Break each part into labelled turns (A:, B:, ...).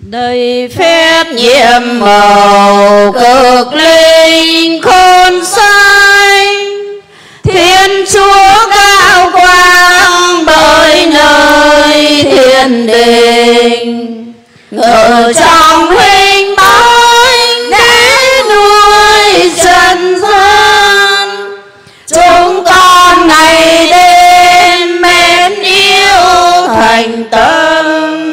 A: Đời phép nhiệm màu cực linh khôn sai, Thiên Chúa cao quang bởi nơi thiên đình, ngự trong hình bóng để nuôi trần gian. Chúng con ngày đêm mến yêu thành tâm,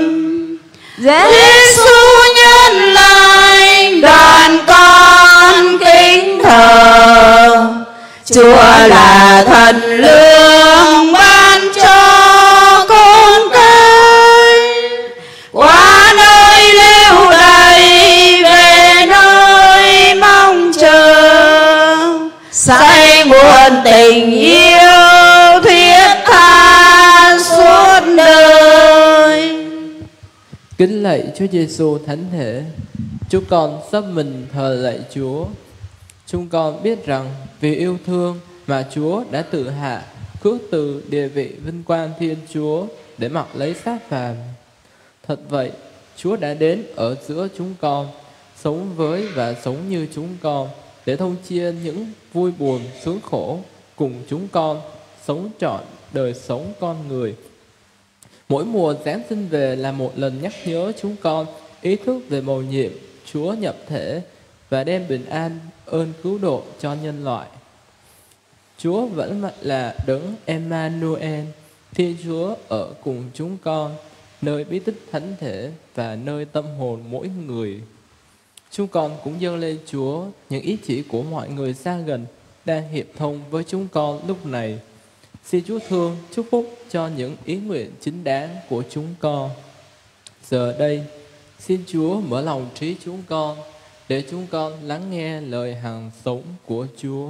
A: Giêsu nhân lại đoàn con kính thờ. Chúa là thần lương ban cho con cái, qua nơi lưu đày về nơi mong chờ, say nguồn tình yêu thiết tha suốt đời.
B: Kính lạy Chúa Giêsu thánh thể, chúng con sắp mình thờ lạy Chúa. Chúng con biết rằng vì yêu thương mà Chúa đã tự hạ, khước từ địa vị vinh quang Thiên Chúa để mặc lấy xác phàm. Thật vậy, Chúa đã đến ở giữa chúng con, sống với và sống như chúng con, để thông chia những vui buồn sướng khổ cùng chúng con, sống trọn đời sống con người. Mỗi mùa Giáng sinh về là một lần nhắc nhớ chúng con ý thức về mầu nhiệm Chúa nhập thể và đem bình an ơn cứu độ cho nhân loại. Chúa vẫn là đấng Emmanuel, Thiên Chúa ở cùng chúng con, nơi bí tích thánh thể và nơi tâm hồn mỗi người. Chúng con cũng dâng lên Chúa những ý chỉ của mọi người xa gần đang hiệp thông với chúng con lúc này. Xin Chúa thương chúc phúc cho những ý nguyện chính đáng của chúng con. Giờ đây, xin Chúa mở lòng trí chúng con để chúng con lắng nghe lời hằng sống của Chúa.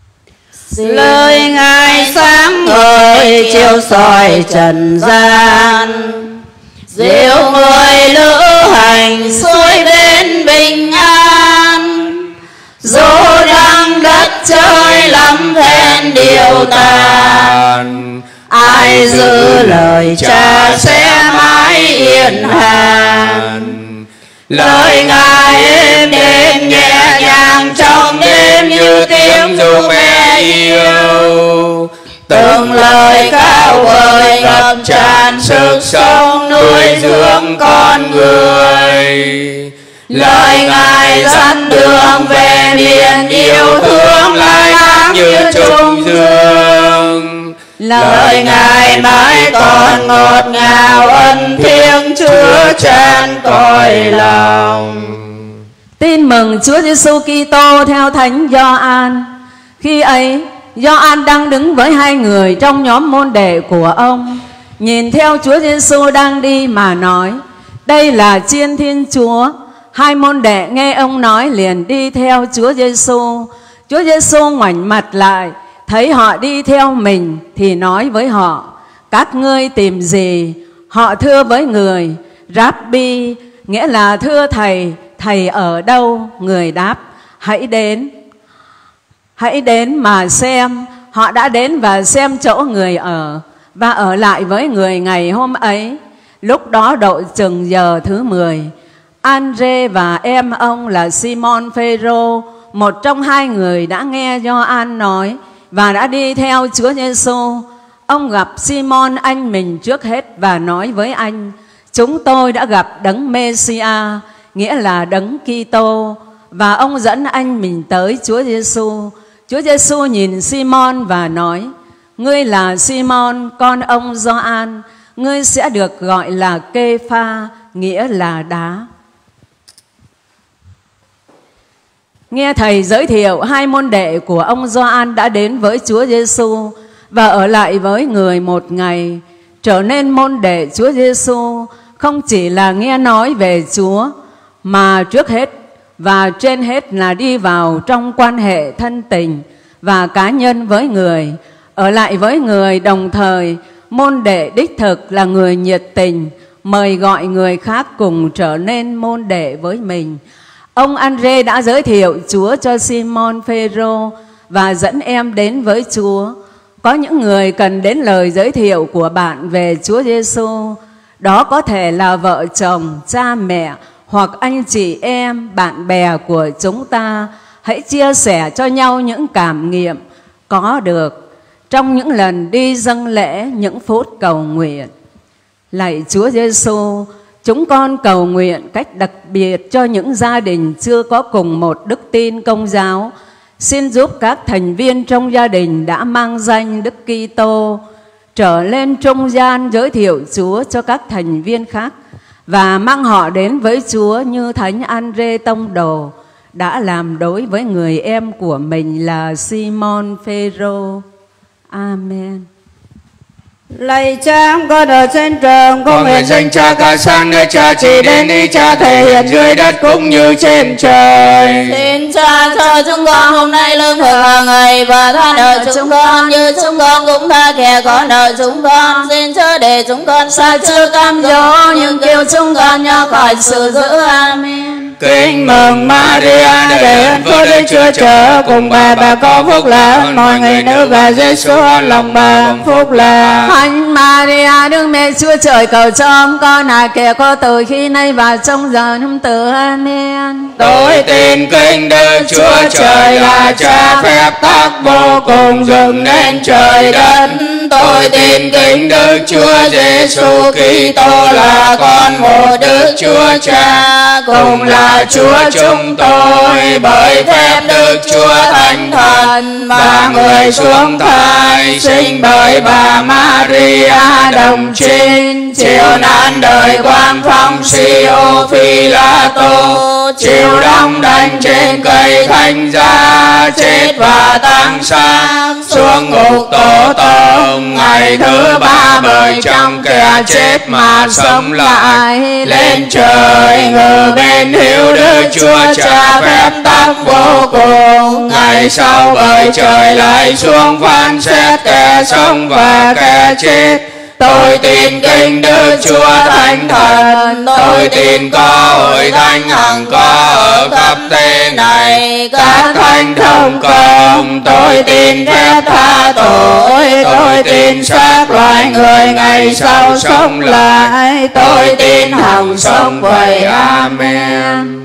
A: Lời Ngài sáng ngời chiếu soi trần gian, dìu người lữ hành xuôi bên bình an. Dù đang đất trời lắm phen điều tàn, ai giữ lời Cha sẽ mãi yên hàn. Lời Ngài êm đềm nhẹ nhàng trong đêm như tiếng ru mẹ yêu. Từng lời cao vời ngập tràn sức sống nuôi dưỡng con người. Lời Ngài dẫn đường về miền yêu thương lai áng như trung dương. Lời Ngài mãi còn ngọt ngào ân thiêng chứa chan cõi lòng.
C: Tin mừng Chúa Giêsu Kitô theo Thánh Gioan. Khi ấy, Gioan đang đứng với hai người trong nhóm môn đệ của ông, nhìn theo Chúa Giêsu đang đi mà nói: đây là Chiên Thiên Chúa. Hai môn đệ nghe ông nói liền đi theo Chúa Giêsu. Chúa Giêsu ngoảnh mặt lại, thấy họ đi theo mình thì nói với họ: các ngươi tìm gì? Họ thưa với người: Rabbi, nghĩa là thưa thầy, thầy ở đâu? Người đáp: hãy đến mà xem. Họ đã đến và xem chỗ người ở, và ở lại với người ngày hôm ấy. Lúc đó độ chừng giờ thứ 10, Andre và em ông là Simon Phêrô, một trong hai người đã nghe Gioan nói và đã đi theo Chúa Giêsu. Ông gặp Simon anh mình trước hết và nói với anh: chúng tôi đã gặp đấng Mêsia, nghĩa là đấng Kitô. Và ông dẫn anh mình tới Chúa Giêsu. Chúa Giêsu nhìn Simon và nói: ngươi là Simon con ông Gioan, ngươi sẽ được gọi là Kê-pha, nghĩa là đá. Nghe thầy giới thiệu, hai môn đệ của ông Gioan đã đến với Chúa Giêsu và ở lại với người một ngày. Trở nên môn đệ Chúa Giêsu không chỉ là nghe nói về Chúa, mà trước hết và trên hết là đi vào trong quan hệ thân tình và cá nhân với người. Ở lại với người đồng thời, môn đệ đích thực là người nhiệt tình, mời gọi người khác cùng trở nên môn đệ với mình. Ông Andre đã giới thiệu Chúa cho Simon Phêrô và dẫn em đến với Chúa. Có những người cần đến lời giới thiệu của bạn về Chúa Giêsu. Đó có thể là vợ chồng, cha mẹ hoặc anh chị em, bạn bè của chúng ta hãy chia sẻ cho nhau những cảm nghiệm có được trong những lần đi dâng lễ, những phút cầu nguyện. Lạy Chúa Giêsu, chúng con cầu nguyện cách đặc biệt cho những gia đình chưa có cùng một đức tin Công giáo. Xin giúp các thành viên trong gia đình đã mang danh Đức Kitô trở lên trung gian giới thiệu Chúa cho các thành viên khác và mang họ đến với Chúa như Thánh Andre Tông Đồ đã làm đối với người em của mình là Simon Phêrô. Amen.
A: Lạy Cha con ở trên trời, con nguyện danh Cha ca sang, nơi Cha chỉ đến ý Cha thể hiện dưới đất cũng như trên trời.
D: Xin Cha cho chúng con hôm nay lương thực hàng ngày và tha nợ chúng con như chúng con cũng tha kẻ có nợ chúng con. Xin chớ để chúng con sa chưa cam dỗ, nhưng kêu chúng con nhớ khỏi sự dữ. Amen.
A: Kính mừng Maria, đầy ơn Phước Đức Chúa Trời cùng bà có phúc là mọi người nữ và Giêsu lòng bà phúc là.
C: Thánh Maria, Đức Mẹ Chúa Trời, cầu cho ông con là kẻ có tội khi nay và trong giờ năm tử. Amen.
A: Tôi tin kính Đức Chúa Trời là Cha phép tắc vô cùng dựng nên trời đất. Tôi tin kính Đức Chúa Giêsu Kitô là con một Đức Chúa Cha, cùng là Chúa chúng tôi, bởi phép Đức Chúa Thánh Thần và người xuống thai, sinh bởi bà Maria đồng trinh, chịu nạn đời quan phong Siô Phi La Tô, chịu đóng đinh trên cây thánh giá, chết và táng xác, xuống ngục tổ tông, ngày thứ ba bởi trong kẻ chết mà sống lại, lên trời ngự bên hữu Đức Chúa Cha phép tắc vô cùng. Ngày sau bởi trời lại xuống phán xét kẻ sống và kẻ chết. Tôi tin kính Đức Chúa Thánh Thần, tôi tin có hội thánh hằng có ở khắp thế này, các thánh thông công. Tôi tin phép tha tội, tôi tin xác loài người ngày sau sống lại, tôi tin hằng sống vậy. Amen.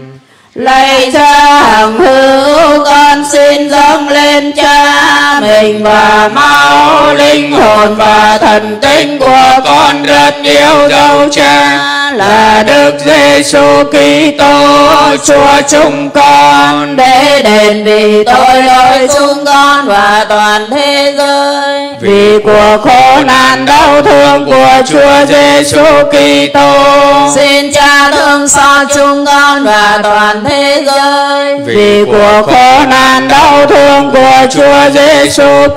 A: Lạy Cha hằng hữu, con xin dâng lên Cha mình và máu, linh hồn và thần tinh của con rất yêu dấu Cha là Đức Giêsu Kitô Chúa chúng con, để đền vì tội lỗi chúng con và toàn thế giới. Vì cuộc khổ nạn đau thương của Chúa Giêsu Kitô,
D: xin Cha thương xót chúng con và toàn thế giới.
A: Vì cuộc khổ nạn đau thương của Chúa Giêsu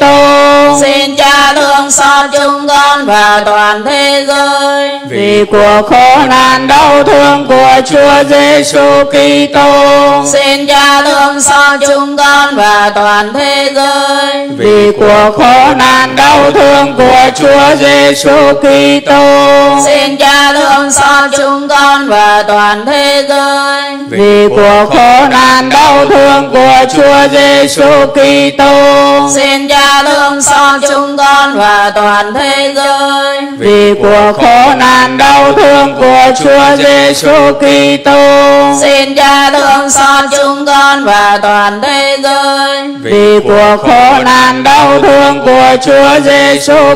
A: Kitô,
D: xin Cha thương xót chúng con và toàn thế giới.
A: Vì cuộc khổ nạn đau thương của Chúa Giêsu Kitô,
D: xin Cha thương xót chúng con và toàn thế giới.
A: Vì cuộc khổ nạn đau thương của Chúa Giêsu Kitô,
D: xin Cha thương xót chúng con và toàn thế giới.
A: Vì cuộc khổ nạn đau thương của Chúa Giêsu Kitô,
D: xin Cha thương xót chúng con và toàn thế giới.
A: Vì cuộc khổ nạn đau thương của Chúa Giêsu Kitô,
D: xin Cha thương xót chúng con và toàn thế giới.
A: Vì cuộc khổ nạn đau thương của Chúa Giêsu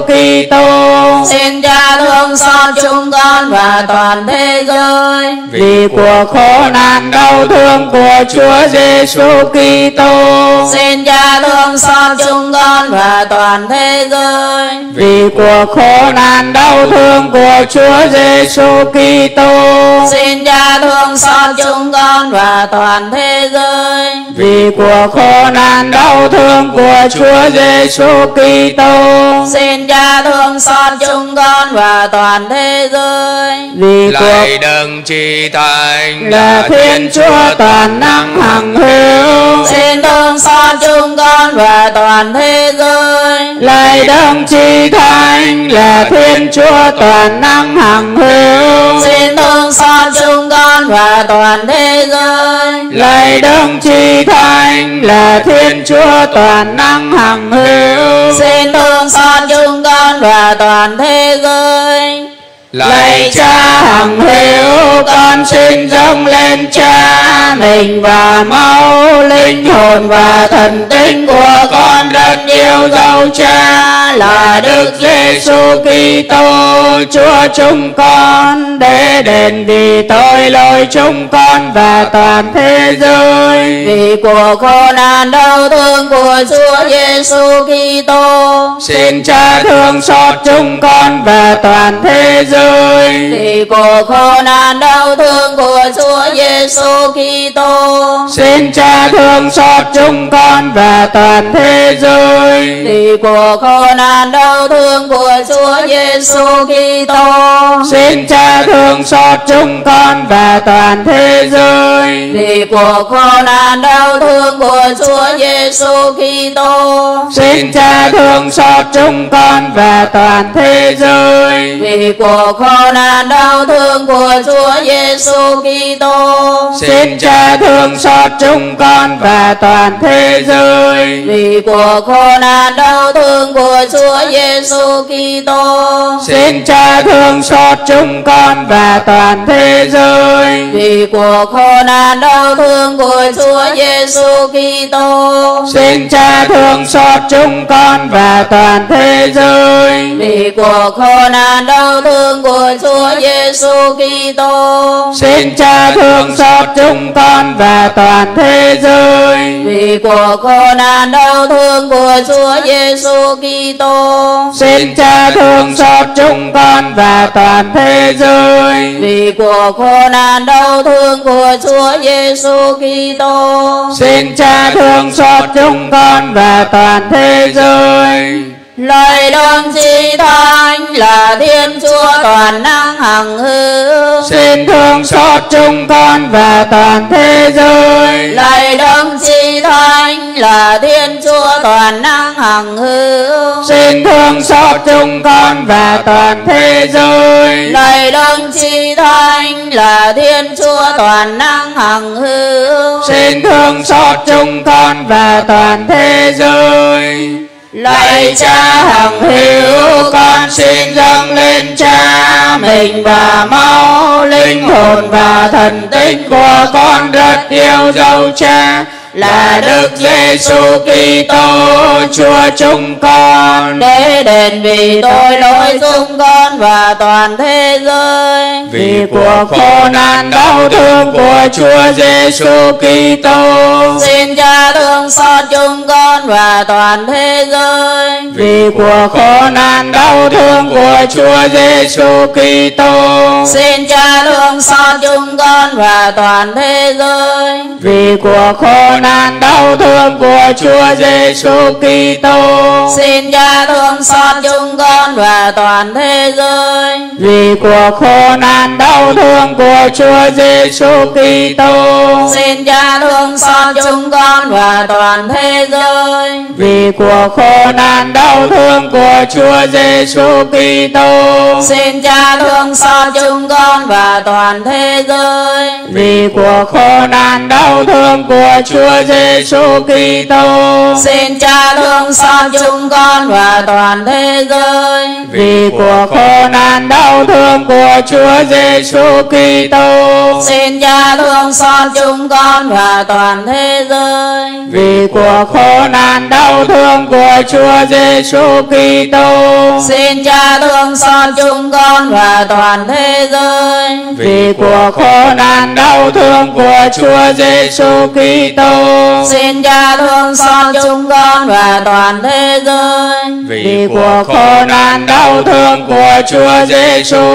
A: Kitô,
D: xin Cha thương xót chúng con và toàn thế giới.
A: Vì cuộc khổ nạn đau thương của Chúa Giêsu Kitô,
D: xin Cha thương xót chúng con và toàn thế giới.
A: Vì cuộc khổ nạn đau thương của Chúa Giêsu Kitô,
D: xin Cha thương xót chúng con và toàn thế giới.
A: Vì cuộc khổ nạn đau thương của Chúa Giêsu Kitô,
D: xin Cha thương xót chúng con và toàn thế giới.
A: Vì
E: Lạy Đấng Chi Thánh
A: là Thiên Chúa toàn năng hằng hữu,
D: xin thương xót chúng con và toàn thế giới.
A: Lạy Đấng Chi Thánh là Thiên Chúa toàn năng hằng hữu,
D: xin thương xót chúng con và toàn thế giới.
A: Lạy Đấng Chi Thánh là Thiên Chúa toàn năng hằng hữu,
D: xin thương xót chúng con và toàn thế giới.
A: Lạy Cha hằng hữu, con xin dâng lên Cha mình và máu, linh hồn và thần tính của con rất yêu dấu Cha là Đức Giêsu Kitô Chúa chúng con, để đền vì tội lỗi chúng con và toàn thế giới.
D: Vì cuộc khổ nạn đau thương của Chúa Giêsu Kitô,
A: xin Cha thương xót chúng con và toàn thế giới.
D: Vì cuộc khổ nạn đau thương của Chúa Giêsu Kitô,
A: xin Cha thương xót chúng con và toàn thế giới.
D: Vì cuộc khổ nạn đau thương của Chúa Giêsu Kitô,
A: xin Cha thương xót chúng con và toàn thế giới.
D: Vì cuộc khổ nạn đau thương của Chúa Giêsu Kitô,
A: xin Cha thương xót chúng con và toàn thế giới.
D: Vì cuộc khổ nạn đau thương của Chúa Giêsu Kitô,
A: xin Cha thương xót chúng con và toàn thế giới.
D: Vì cuộc khổ nạn đau thương của Chúa Giêsu Kitô,
A: xin Cha thương xót chúng con và toàn thế giới.
D: Vì cuộc khổ nạn đau thương của Chúa Giêsu Kitô,
A: xin Cha thương xót chúng con và toàn thế giới.
D: Vì cuộc khổ nạn đau thương của Chúa Giêsu Kitô,
A: xin Cha thương xót chúng con và toàn thế giới.
D: Vì cuộc khổ nạn đau thương của Chúa Giêsu Kitô,
A: xin Cha thương xót chúng con và toàn thế giới.
D: Vì cuộc khổ nạn đau thương của Chúa Giêsu Kitô,
A: xin Cha thương xót chúng con và toàn thế giới.
D: Lời Đấng Chí Thánh là Thiên Chúa toàn năng hằng hữu,
A: xin thương xót chúng con và toàn thế giới.
D: Lời Đấng Chí Thánh là Thiên Chúa toàn năng hằng hữu,
A: xin thương xót chúng con và toàn thế giới.
D: Lời Đấng Chí Thánh là Thiên Chúa toàn năng hằng hữu,
A: xin thương xót chúng con và toàn thế giới. Lạy Cha hằng hữu, con xin dâng lên Cha mình và máu, linh hồn và thần tính của con rất yêu dấu Cha là Đức Giêsu Kitô Chúa chúng con,
D: để đền vì tội lỗi chúng con và toàn thế giới.
A: Vì cuộc khổ nạn đau thương của Chúa Giêsu Kitô,
D: xin Cha thương xót chúng con và toàn thế giới.
A: Vì cuộc khổ nạn đau thương của Chúa Giêsu Kitô,
D: xin Cha thương xót chúng con và toàn thế giới.
A: Vì cuộc khổ nạn đau thương của Chúa Giêsu Kitô,
D: xin Cha thương xót chúng con và toàn thế giới.
A: Vì cuộc khổ nạn đau thương của Chúa Giêsu Kitô,
D: xin Cha thương xót chúng con và toàn thế giới.
A: Vì cuộc khổ nạn đau thương của Chúa Giêsu Kitô,
D: xin Cha thương xót chúng con và toàn thế giới.
A: Vì cuộc khổ nạn đau thương của Chúa Giêsu Kitô,
D: xin Cha thương xót chúng con và toàn thế giới.
A: Vì cuộc khổ nạn đau thương của Chúa Giêsu Kitô,
D: xin Cha thương xót chúng con và toàn thế giới.
A: Vì cuộc khổ nạn đau thương của Chúa Giêsu Kitô,
D: xin Cha thương xót chúng con và toàn thế giới.
A: Vì cuộc khổ nạn đau thương của Chúa Giêsu Kitô,
D: xin Cha thương xót chúng con và toàn thế giới.
A: Vì cuộc khổ nạn đau thương của Chúa Giêsu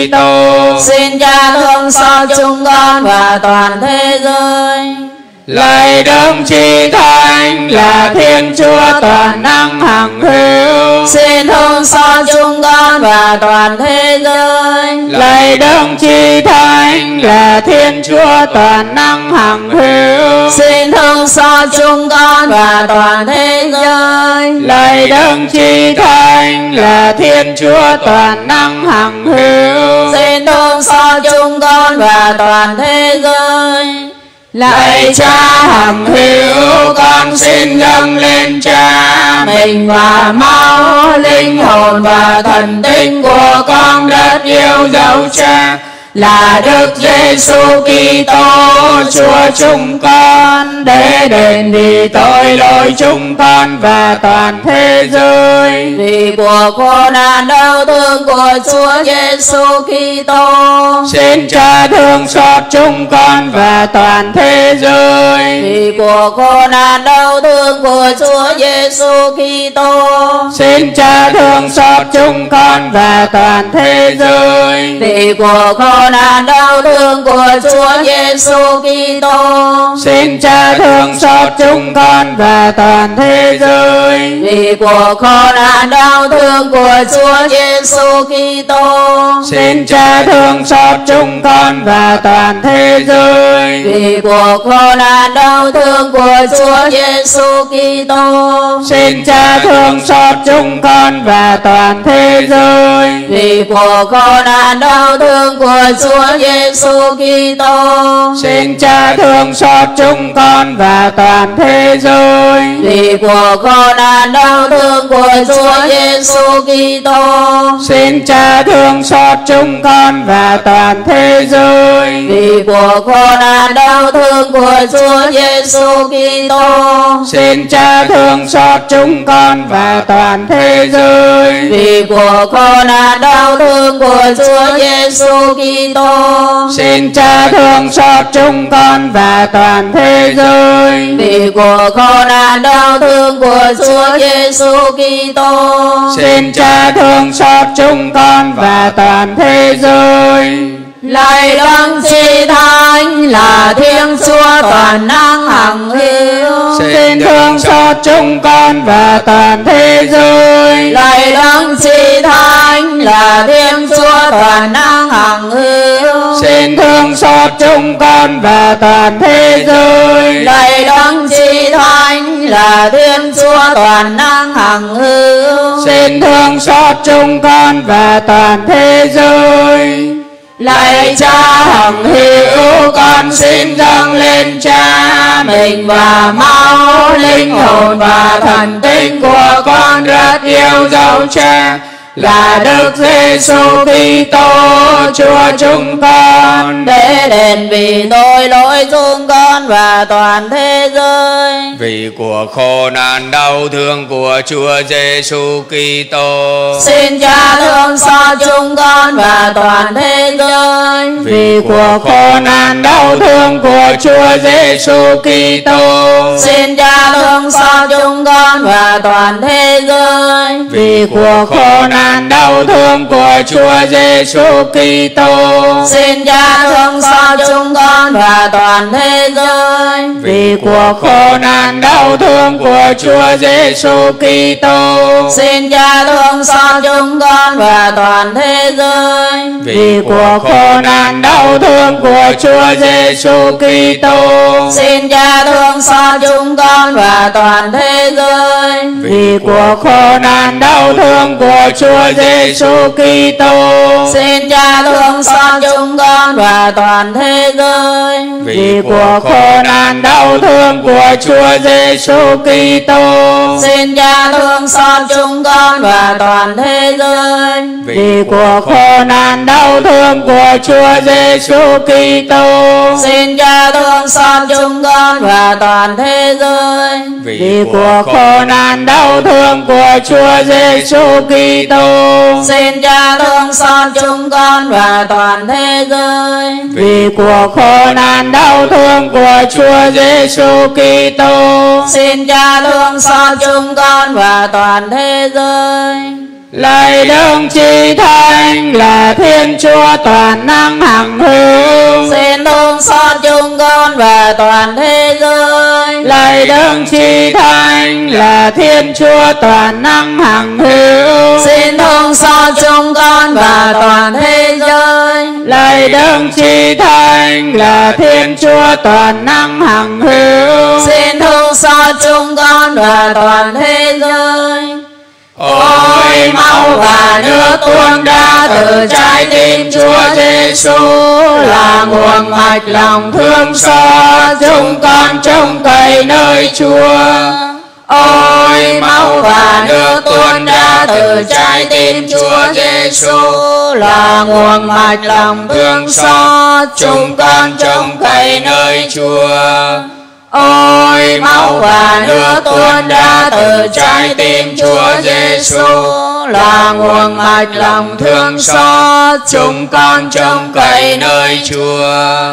A: Kitô,
D: xin Cha thương xót chúng con và toàn thế giới.
A: Lạy Đấng Chí Thánh là Thiên Chúa toàn năng hằng hữu,
D: xin thương xót chúng con và toàn thế giới.
A: Lạy Đấng Chí Thánh là Thiên Chúa toàn năng hằng hữu,
D: xin thương xót chúng con và toàn thế giới.
A: Lạy Đấng Chí Thánh là Thiên Chúa toàn năng hằng hữu,
D: xin thương xót chúng con và toàn thế giới.
A: Lạy Cha hằng hữu, con xin dâng lên Cha mình và máu, linh hồn và thần tinh của con rất yêu dấu Cha, là Đức Giêsu Kitô Chúa chúng con, để đền vì tội lỗi chúng con và toàn thế giới.
D: Vì của khổ nạn đau thương của Chúa Giêsu Kitô,
A: xin Cha thương xót chúng con và toàn thế giới.
D: Vì của khổ nạn đau thương của Chúa Giêsu Kitô,
A: xin Cha thương xót chúng con và toàn thế giới.
D: Vì của khổ nạn đau thương của Chúa Giêsu Kitô,
A: xin Cha thương xót chúng con và toàn thế giới.
D: Vì của khổ nạn đau thương của Chúa Giêsu Kitô,
A: xin Cha thương xót chúng con và toàn thế giới.
D: Vì của khổ nạn đau thương của Chúa Giêsu Kitô,
A: xin Cha thương xót chúng con và toàn thế giới.
D: Vì của khổ nạn đau thương của Chúa Giêsu Kitô,
A: xin Cha thương xót chúng con và toàn thế giới.
D: Vì của khổ nạn đau thương của Chúa Giêsu Kitô,
A: xin Cha thương xót chúng con và toàn thế giới.
D: Vì của khổ nạn đau thương của Chúa Giêsu Kitô,
A: xin Cha thương xót chúng con và toàn thế giới.
D: Vì của khổ nạn đau thương của Chúa Giêsu Kitô,
A: xin Cha thương xót chúng con và toàn thế giới.
D: Vì của khổ nạn đau thương của Chúa Giêsu Kitô,
A: xin Cha thương xót chúng con và toàn thế giới.
D: Lạy Đấng Chí Thánh là Thiên Chúa toàn năng hằng hữu,
A: xin thương xót chúng con và toàn thế giới.
D: Lạy Đấng Chí Thánh là Thiên Chúa toàn năng hằng hữu,
A: xin thương xót chúng con và toàn thế giới.
D: Lạy Đấng Chí Thánh là Thiên Chúa toàn năng hằng hữu,
A: xin thương xót chúng con và toàn thế giới. Lạy Cha hằng hữu, con xin dâng lên Cha mình và máu, linh hồn và thần tinh của con rất yêu dấu Cha, là Đức Giêsu Kitô Chúa chúng con,
D: để đền vì tội lỗi chúng con và toàn thế giới.
E: Vì của khổ nạn đau thương của Chúa Giêsu Kitô,
D: xin Cha thương xót chúng con và toàn thế giới.
A: Vì của khổ nạn đau thương của Chúa Giêsu Kitô,
D: xin Cha thương xót chúng con và toàn thế giới.
A: Vì của khổ nạn đau thương của Chúa Giêsu Kitô,
D: xin Cha thương xót chúng con và toàn thế giới.
A: Vì của khổ nạn đau thương của Chúa Giêsu Kitô,
D: xin Cha thương xót chúng con và toàn thế giới.
A: Vì của khổ nạn đau thương của Chúa Giêsu Kitô,
D: xin Cha thương xót chúng con và toàn thế giới.
A: Vì của khổ nạn đau thương của Chúa Giêsu Kitô,
D: xin Cha thương xót chúng con và toàn thế giới.
A: Vì của khổ nạn đau thương của Chúa Giêsu Kitô,
D: xin Cha thương xót chúng con và toàn thế giới.
A: Vì của khổ nạn đau thương của Chúa Giêsu Kitô,
D: xin Cha thương xót chúng con và toàn thế giới.
A: Vì của khổ nạn đau thương của Chúa Giêsu Kitô,
D: xin Cha thương xót chúng con và toàn thế giới.
A: Vì của khổ nạn đau thương của Chúa Giêsu Kitô,
D: xin Cha thương xót chúng con và toàn thế giới.
A: Lạy Đấng Chí Thánh là Thiên Chúa toàn năng hằng hữu,
D: xin thương xót chúng con và toàn thế giới.
A: Lạy Đấng Chí Thánh là Thiên Chúa toàn năng hằng hữu,
D: xin thương xót chúng con và toàn thế giới.
A: Lạy Đấng Chí Thánh là Thiên Chúa toàn năng hằng hữu,
D: xin thương xót chúng con và toàn thế giới.
A: Ôi máu và nước tuôn ra từ trái tim Chúa Giêsu là nguồn mạch lòng thương xót chúng con trông cậy nơi Chúa. Ôi máu và nước tuôn ra từ trái tim Chúa Giêsu là nguồn mạch lòng thương xót chúng con trông cậy nơi Chúa. Ôi máu và nước tuôn ra từ trái tim Chúa Giêsu là nguồn mạch lòng thương xót chúng con trông cậy nơi Chúa.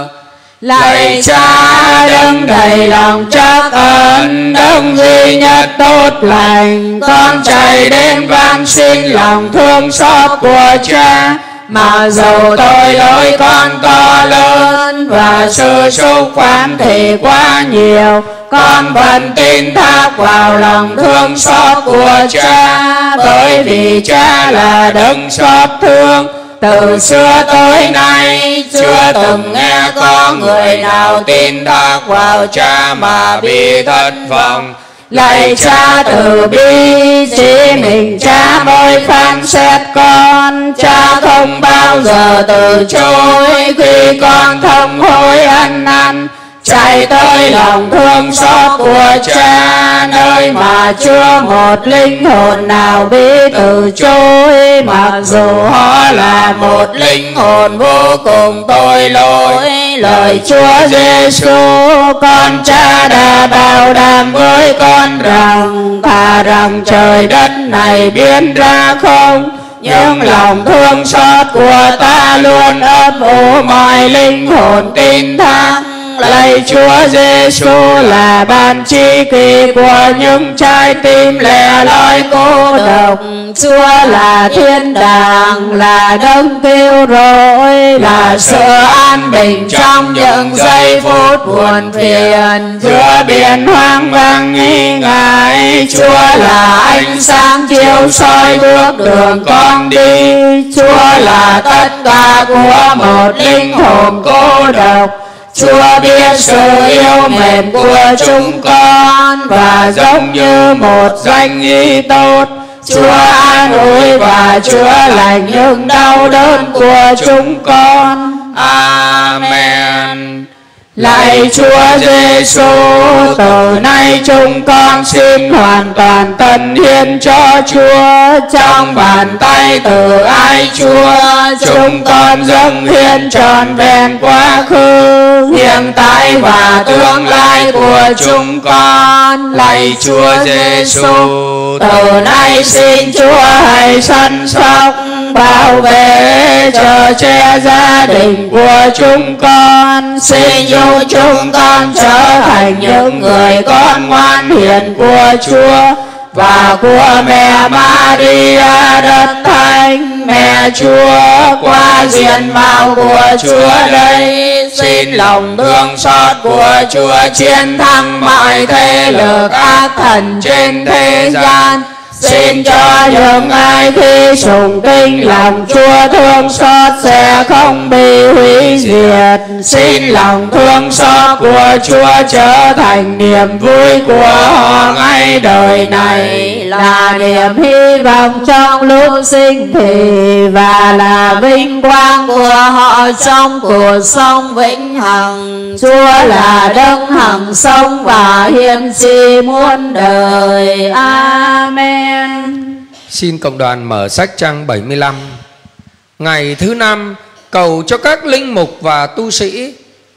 A: Lạy Cha đấng đầy lòng trắc ân, đấng duy nhất tốt lành, con chạy đến van xin lòng thương xót của Cha. Mà dầu tội lỗi con to lớn và sự xúc phạm thì quá nhiều, con vẫn tin thác vào lòng thương xót của Cha, bởi vì Cha là đấng xót thương. Từ xưa tới nay chưa từng nghe có người nào tin thác vào Cha mà bị thất vọng. Lạy Cha từ bi, chỉ mình Cha mới phán xét con. Cha không bao giờ từ chối khi con thông hối ăn năn, chạy tới lòng thương xót của Cha, nơi mà chưa một linh hồn nào bị từ chối, mặc dù họ là một linh hồn vô cùng tội lỗi. Lời Chúa Giêsu con Cha đã bảo đảm với con rằng thà rằng trời đất này biến ra không, nhưng lòng thương xót của ta luôn ấp ủ mọi linh hồn tin thác. Lạy Chúa Giêsu là ban tri kỷ của những trái tim lẻ loi cô độc. Chúa là thiên đàng, là đấng cứu rỗi, là sự an bình trong những giây phút buồn phiền giữa biển hoang vắng nghi ngại. Chúa là ánh sáng chiếu soi bước đường con đi. Chúa là tất cả của một linh hồn cô độc. Chúa biết sự yêu mến của chúng con, và giống như một danh y tốt, Chúa an ủi và chữa lành những đau đớn của chúng con. Amen. Lạy Chúa Giêsu, từ nay chúng con xin hoàn toàn tận hiến cho Chúa. Trong bàn tay từ ái Chúa, chúng con dâng hiến trọn vẹn quá khứ, hiện tại và tương lai của chúng con. Lạy Chúa Giêsu, từ nay xin Chúa hãy săn sóc, bảo vệ, chở che gia đình của chúng con. Xin giúp chúng con trở thành những người con ngoan hiền của Chúa và của mẹ Maria Đất Thánh, mẹ Chúa. Qua diện mạo của Chúa đây, xin lòng thương xót của Chúa chiến thắng mọi thế lực ác thần trên thế gian. Xin cho những ai khi sùng kính lòng Chúa thương xót sẽ không bị hủy diệt. Xin lòng thương xót của Chúa trở thành niềm vui của họ ngay đời này, là niềm hy vọng trong lúc sinh thì, và là vinh quang của họ trong cuộc sống vĩnh hằng. Chúa là đấng hằng sống và hiển trị muôn đời. Amen.
E: Xin cộng đoàn mở sách trang 75. Ngày thứ 5, cầu cho các linh mục và tu sĩ.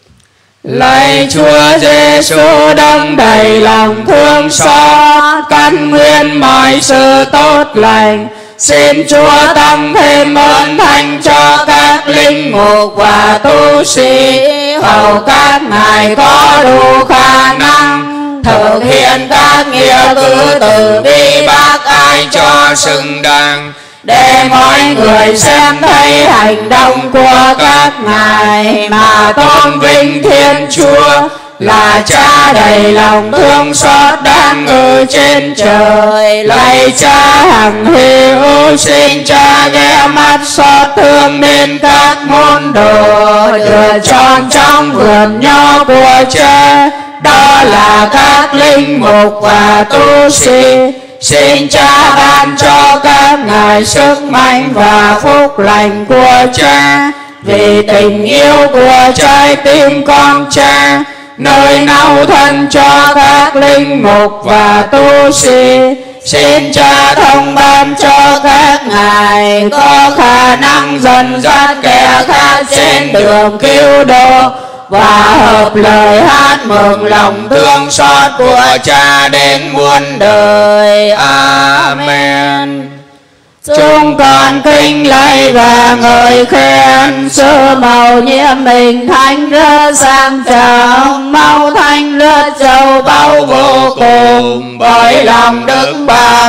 A: Lạy Chúa Giêsu đấng đầy lòng thương xót, căn nguyên mọi sự tốt lành, xin Chúa tăng thêm ơn thánh cho các linh mục và tu sĩ, hầu các ngài có đủ khả năng thực hiện các nghĩa cử từ bi bác ái cho xứng đáng, để mọi người xem thấy hành động của các ngài mà tôn vinh Thiên Chúa là Cha đầy lòng thương xót đang ngự trên trời. Lạy Cha hằng hữu, xin Cha ghé mắt xót thương đến các môn đồ được chọn trong vườn nho của Cha, đó là các linh mục và tu sĩ. Xin Cha ban cho các ngài sức mạnh và phúc lành của Cha, vì tình yêu của trái tim con Cha, nơi nao thân cho các linh mục và tu sĩ. Xin Cha thông ban cho các ngài có khả năng dẫn dắt kẻ khác trên đường cứu độ, và hợp lời hát mừng lòng thương xót của Cha đến muôn đời. Amen. Chúng con kính lạy và ngợi khen sự màu nhiệm mình thánh rất sang trọng, máu thánh rất châu báu vô cùng, bởi lòng Đức Bà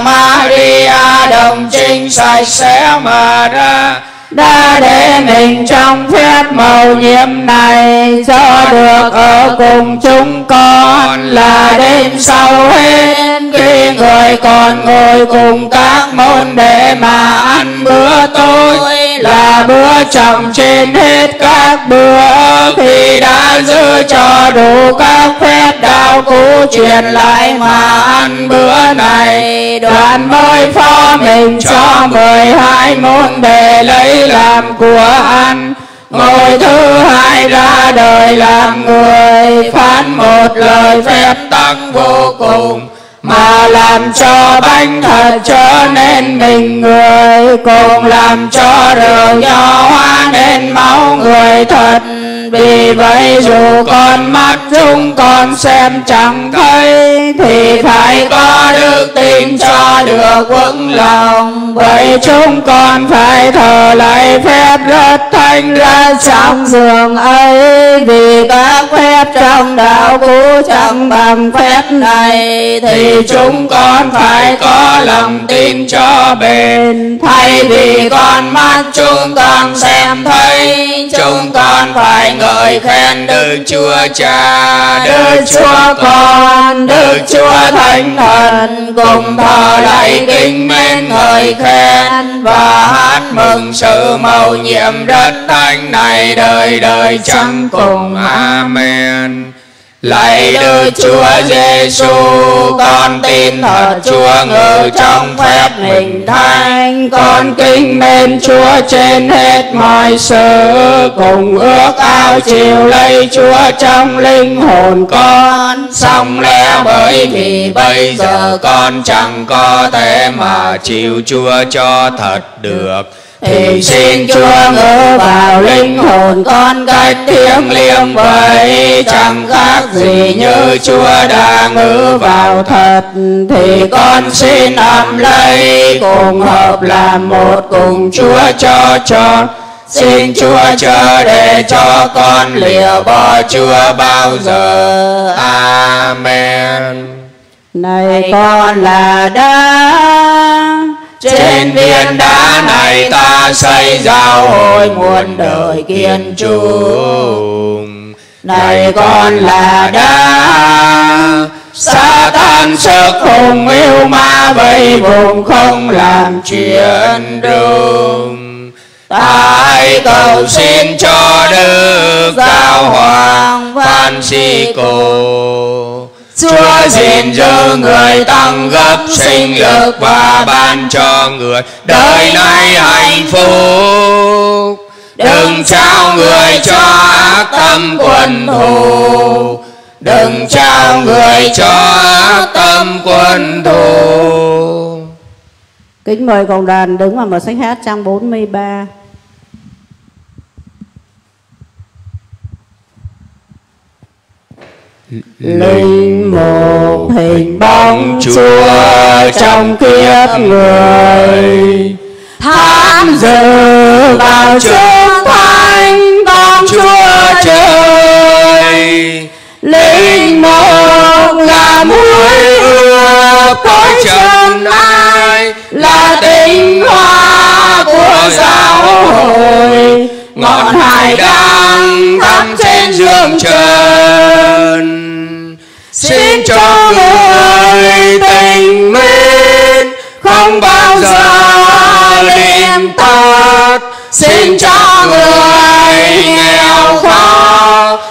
A: Maria đồng trinh sạch sẽ mà ra, đã để mình trong phép mầu nhiệm này, cho được ở cùng chúng con là đêm sau hết, khi người còn ngồi cùng các môn đệ mà ăn bữa tối, là bữa trọng trên hết các bữa, khi đã giữ cho đủ các phép đạo cũ truyền lại mà ăn bữa này. Đoạn mới phó mình cho 12 môn đệ lấy làm của ăn. Ngôi thứ hai ra đời làm người, phán một lời phép tắc vô cùng, mà làm cho bánh thật trở nên mình người, cùng làm cho rượu nho hóa nên máu người thật. Vì vậy dù con mắt chúng con xem chẳng thấy, thì phải có đức tin cho được vững lòng. Vậy chúng con phải thờ lạy phép rất thánh ra trong giường ấy, vì các phép trong đạo cũ chẳng bằng phép này, thì chúng con phải có lòng tin cho bền. Thay vì con mắt chúng con xem thấy, chúng con phải ngợi khen Đức Chúa Cha, Đức Chúa Con, Đức Chúa Thánh Thần, cùng thờ lạy kính mến ngợi khen và hát mừng sự mầu nhiệm rất thánh này đời đời chẳng cùng. Amen. Lạy Đức Chúa Giêsu, con tin thật Chúa ngự trong phép hình thánh, con kính mến Chúa trên hết mọi sự, cùng ước ao chiều lấy Chúa trong linh hồn con. Song lẽ bởi vì bây giờ con chẳng có thể mà chịu Chúa cho thật được, thì xin Chúa ngự vào linh hồn con cách thiêng liêng vậy, chẳng khác gì như Chúa đã ngự vào thật. Thì con xin ấm lấy cùng hợp làm một cùng Chúa cho trọn. Xin Chúa chớ để cho con lìa bỏ Chúa bao giờ. Amen.
C: Này con là đá,
A: trên viên đá này ta xây giáo hội muôn đời kiên trùng. Này con là đá, Sa-tan sức hùng yêu ma vây vùng không làm chuyện đúng. Ta hãy cầu xin cho Đức Giáo Hoàng Francisco, Chúa gìn giữ người tăng gấp sinh lực và ban cho người đời nay hạnh phúc. Đừng trao người cho ác tâm quân thù, đừng trao người cho ác tâm quân thù.
C: kính mời cộng đoàn đứng vào mở sách hát trang 43.
A: Linh mục hình bóng Chúa trong kiếp người, tham dự vào chúng thánh con Chúa trời. Linh mục là muối ướp cõi trần ai, là tinh hoa của giáo hội, ngọn hải đăng thắm trên dương trần. Xin cho người tình mến không bao giờ đêm tắt, xin cho người nghèo khó trong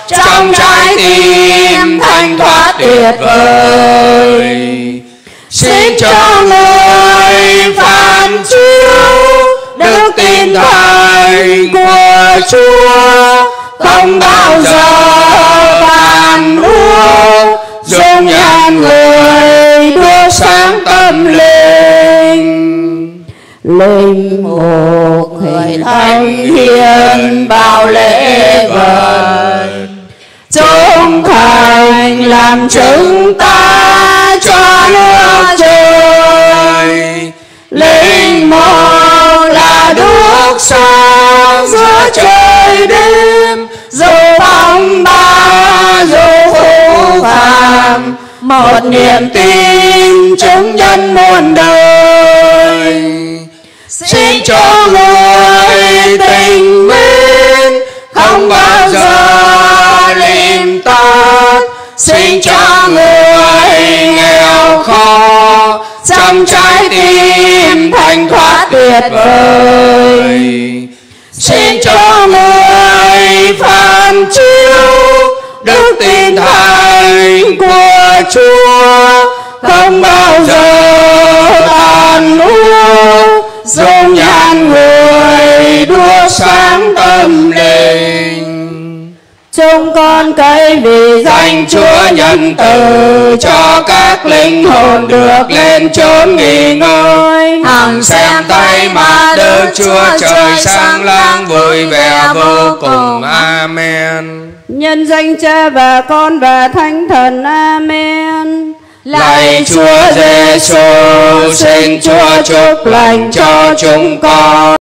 A: trong trái tim thanh thoát tuyệt vời. Xin cho người phản chiếu đức tin thánh của Chúa, không bao giờ phản úa, dung nhan người đuốc sáng tâm linh. Linh mục người thánh hiền bao lễ vật, trung thành làm chúng ta cho nước trời. Linh mục là đuốc sáng giữa trời đêm, dù phong ba dù phũ phàng, một niềm tin chứng nhân muôn đời. Xin cho người tình mến không bao giờ lim tắt, xin cho người nghèo khó trong trái tim thanh thoát tuyệt vời. Xin cho người phản chiếu đức tin thánh của Chúa, không bao giờ tàn úa, dung nhan người đuốc sáng tâm linh. Chúng con cậy vì danh Chúa nhân từ, cho các linh hồn được lên chốn nghỉ ngơi. Hằng xem tay mà Đức Chúa Trời sáng láng vui vẻ vô cùng. Amen.
D: Nhân danh Cha và Con và Thánh Thần. Amen.
A: Lạy Chúa Giêsu, xin Chúa chúc lành cho chúng con.